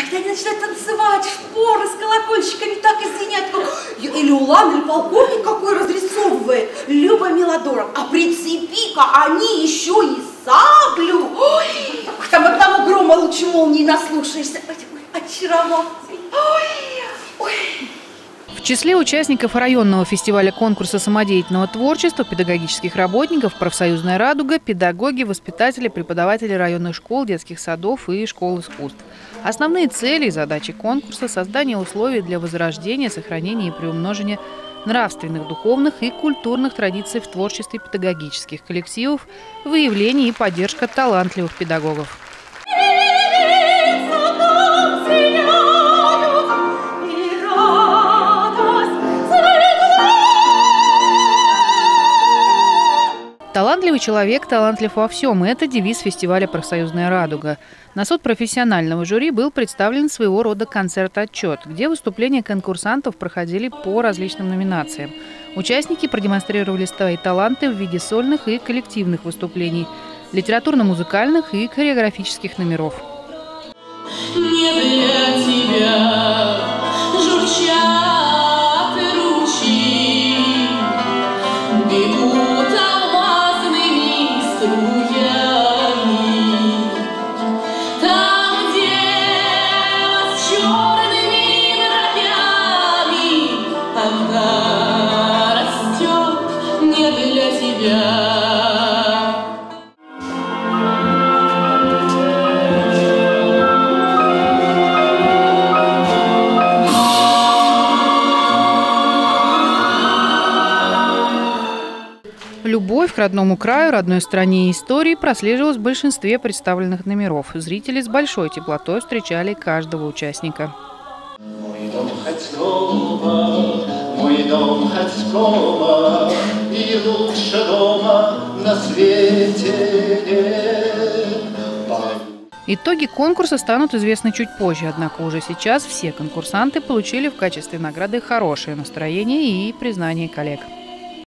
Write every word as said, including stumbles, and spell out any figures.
когда они начинают танцевать, шпоры с колокольчиками так и звенят. Или улан, или полковник какой разрисовывает. Люба Мелодоров. А прицепи-ка они еще и саблю. Ой, там одного грома лучше молнии наслушаешься. Ой, очаровательно. Ой, ой. В числе участников районного фестиваля конкурса самодеятельного творчества педагогических работников «Профсоюзная радуга» – педагоги, воспитатели, преподаватели районных школ, детских садов и школ искусств. Основные цели и задачи конкурса – создание условий для возрождения, сохранения и приумножения нравственных, духовных и культурных традиций в творчестве педагогических коллективов, выявление и поддержка талантливых педагогов. Талантливый человек талантлив во всем. Это девиз фестиваля «Профсоюзная радуга». На суд профессионального жюри был представлен своего рода концерт-отчет, где выступления конкурсантов проходили по различным номинациям. Участники продемонстрировали свои таланты в виде сольных и коллективных выступлений, литературно-музыкальных и хореографических номеров. Не для тебя журчат ручьи, бегут алмазными струями. Там, где с черными бровями она растет не для тебя. Любовь к родному краю, родной стране и истории прослеживалась в большинстве представленных номеров. Зрители с большой теплотой встречали каждого участника. Мой дом Ходькова, мой дом Ходькова, и лучше дома на свете нет. Итоги конкурса станут известны чуть позже, однако уже сейчас все конкурсанты получили в качестве награды хорошее настроение и признание коллег.